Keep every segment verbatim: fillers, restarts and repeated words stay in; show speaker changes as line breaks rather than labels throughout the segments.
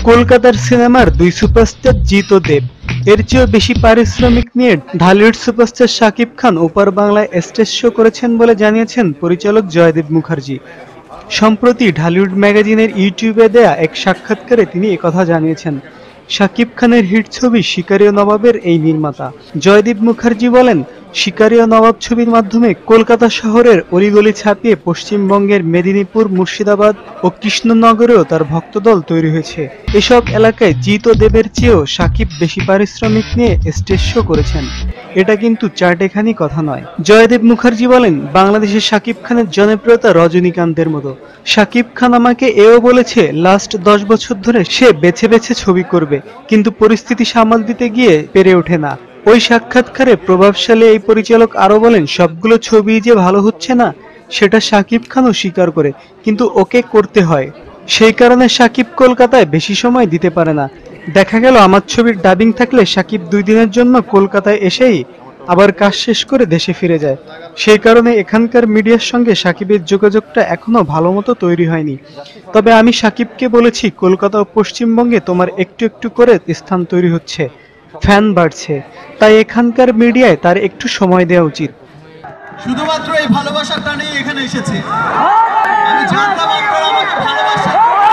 কলকাতার সিনেমার দুই সুপারস্টার জিত ও দেব, এর চেয়েও বেশি পারিশ্রমিক নিয়ে ঢালিউড সুপারস্টার শাকিব খান ওপার বাংলায় স্টেজ শো করেছেন বলে জানিয়েছেন পরিচালক জয়দেব মুখার্জি। সম্প্রতি ঢালিউড ম্যাগাজিনের ইউটিউবে দেয়া এক সাক্ষাৎকারে তিনি একথা জানিয়েছেন। শাকিব খানের হিট ছবি শিকারী নবাবের এই নির্মাতা জয়দেব মুখার্জি বলেন, শিকারী নবাব ছবির মাধ্যমে কলকাতা শহরের অলিগলি ছাপিয়ে পশ্চিমবঙ্গের মেদিনীপুর, মুর্শিদাবাদ ও কৃষ্ণনগরেও তার ভক্তদল তৈরি হয়েছে। এসব এলাকায় জিত ও দেবের চেয়েও শাকিব বেশি পারিশ্রমিক নিয়ে স্টেজ শো করেছেন। এটা কিন্তু চারটেখানি কথা নয়। জয়দেব মুখার্জি বলেন, বাংলাদেশের শাকিব খানের জনপ্রিয়তা রজনীকান্তের মতো। শাকিব খান আমাকে এও বলেছে লাস্ট দশ বছর ধরে সে বেছে বেছে ছবি করবে, কিন্তু পরিস্থিতি সামাল দিতে গিয়ে পেরে ওঠে না। ওই সাক্ষাৎকারে প্রভাবশালী এই পরিচালক আরো বলেন, সবগুলো ছবি যে ভালো হচ্ছে না সেটা শাকিব খানও স্বীকার করে, কিন্তু ওকে করতে হয়। সেই কারণে শাকিব কলকাতায় বেশি সময় দিতে পারে না। দেখা গেল আমার ছবির ডাবিং থাকলে শাকিব দুই দিনের জন্য কলকাতায় এসেই আবার কাজ শেষ করে দেশে ফিরে যায়। সেই কারণে এখানকার মিডিয়ার সঙ্গে শাকিবের যোগাযোগটা এখনো ভালো মতো তৈরি হয়নি। তবে আমি শাকিবকে বলেছি, কলকাতা ও পশ্চিমবঙ্গে তোমার একটু একটু করে স্থান তৈরি হচ্ছে, ফ্যান বাড়ছে, তাই এখানকার মিডিয়ায় তার একটু সময় দেওয়া উচিত।
শুধুমাত্র এই ভালোবাসার টানেই এখানে এসেছে। আমি জানতাম আপনারা আমাকে ভালোবাসেন,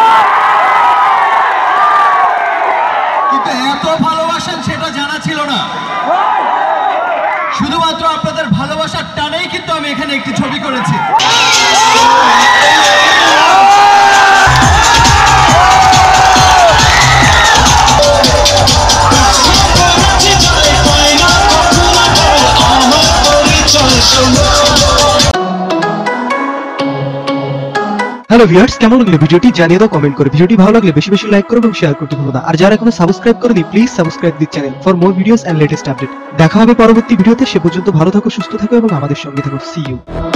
কিন্তু এত ভালোবাসেন সেটা জানা ছিল না। শুধুমাত্র আপনাদের ভালোবাসার টানেই কিন্তু আমি এখানে একটি ছবি করেছি।
হ্যালো ভিউয়ার্স, কেমন লাগলো ভিডিওটি জানিয়ে দাও কমেন্ট করে। ভিডিওটি ভালো লাগলে বেশি বেশি লাইক করো এবং শেয়ার করতে ভুলো না। আর যারা এখনো সাবস্ক্রাইব করোনি please subscribe this channel for more videos and latest update. দেখা হবে পরবর্তী ভিডিওতে। সে পর্যন্ত ভালো থাকো, সুস্থ থাকো এবং আমাদের সঙ্গে থাকো। See you.